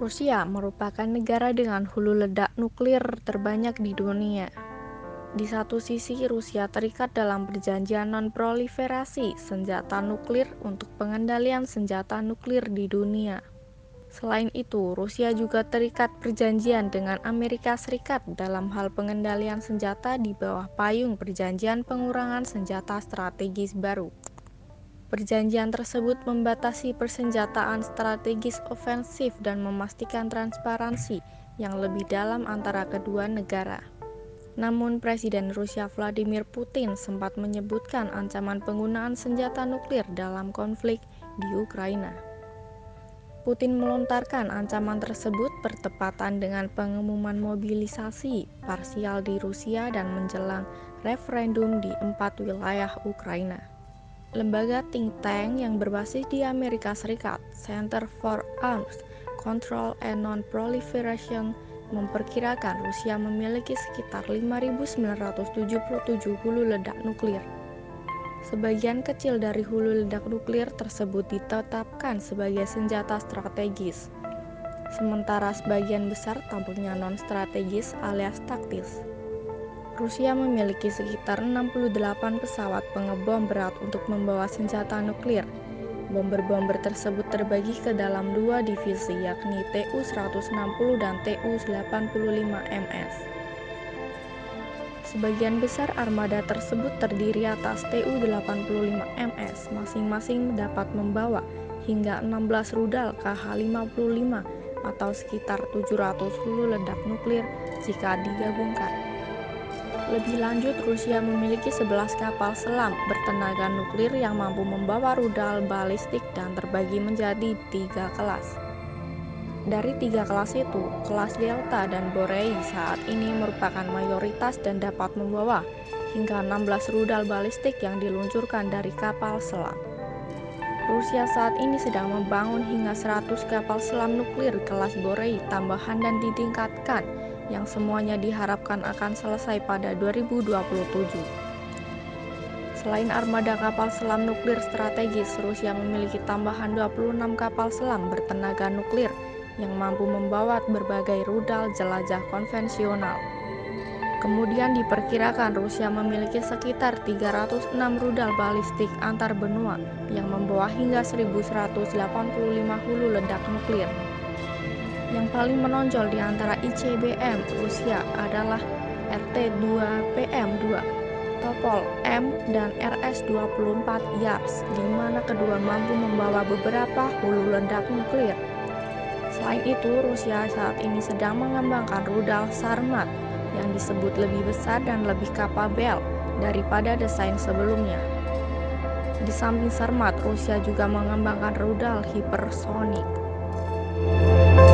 Rusia merupakan negara dengan hulu ledak nuklir terbanyak di dunia. Di satu sisi, Rusia terikat dalam perjanjian non-proliferasi senjata nuklir untuk pengendalian senjata nuklir di dunia. Selain itu, Rusia juga terikat perjanjian dengan Amerika Serikat dalam hal pengendalian senjata di bawah payung Perjanjian Pengurangan Senjata Strategis Baru. Perjanjian tersebut membatasi persenjataan strategis ofensif dan memastikan transparansi yang lebih dalam antara kedua negara. Namun, Presiden Rusia Vladimir Putin sempat menyebutkan ancaman penggunaan senjata nuklir dalam konflik di Ukraina. Putin melontarkan ancaman tersebut bertepatan dengan pengumuman mobilisasi parsial di Rusia dan menjelang referendum di 4 wilayah Ukraina. Lembaga think tank yang berbasis di Amerika Serikat, Center for Arms Control and Non-Proliferation, memperkirakan Rusia memiliki sekitar 5.977 hulu ledak nuklir. Sebagian kecil dari hulu ledak nuklir tersebut ditetapkan sebagai senjata strategis, sementara sebagian besar tampaknya non-strategis alias taktis. Rusia memiliki sekitar 68 pesawat pengebom berat untuk membawa senjata nuklir. Bomber-bomber tersebut terbagi ke dalam dua divisi, yakni Tu-160 dan Tu-85MS. Sebagian besar armada tersebut terdiri atas Tu-85MS, masing-masing dapat membawa hingga 16 rudal Kh-55 atau sekitar 700 hulu ledak nuklir jika digabungkan. Lebih lanjut, Rusia memiliki 11 kapal selam bertenaga nuklir yang mampu membawa rudal balistik dan terbagi menjadi 3 kelas. Dari 3 kelas itu, kelas Delta dan Borei saat ini merupakan mayoritas dan dapat membawa hingga 16 rudal balistik yang diluncurkan dari kapal selam. Rusia saat ini sedang membangun hingga 100 kapal selam nuklir kelas Borei tambahan dan ditingkatkan, yang semuanya diharapkan akan selesai pada 2027. Selain armada kapal selam nuklir strategis, Rusia memiliki tambahan 26 kapal selam bertenaga nuklir yang mampu membawa berbagai rudal jelajah konvensional. Kemudian diperkirakan Rusia memiliki sekitar 306 rudal balistik antar benua yang membawa hingga 1.185 hulu ledak nuklir. Yang paling menonjol di antara ICBM Rusia adalah RT-2PM-2, Topol-M, dan RS-24 Yars, di mana kedua mampu membawa beberapa hulu ledak nuklir. Selain itu, Rusia saat ini sedang mengembangkan rudal Sarmat yang disebut lebih besar dan lebih kapabel daripada desain sebelumnya. Di samping Sarmat, Rusia juga mengembangkan rudal hipersonik.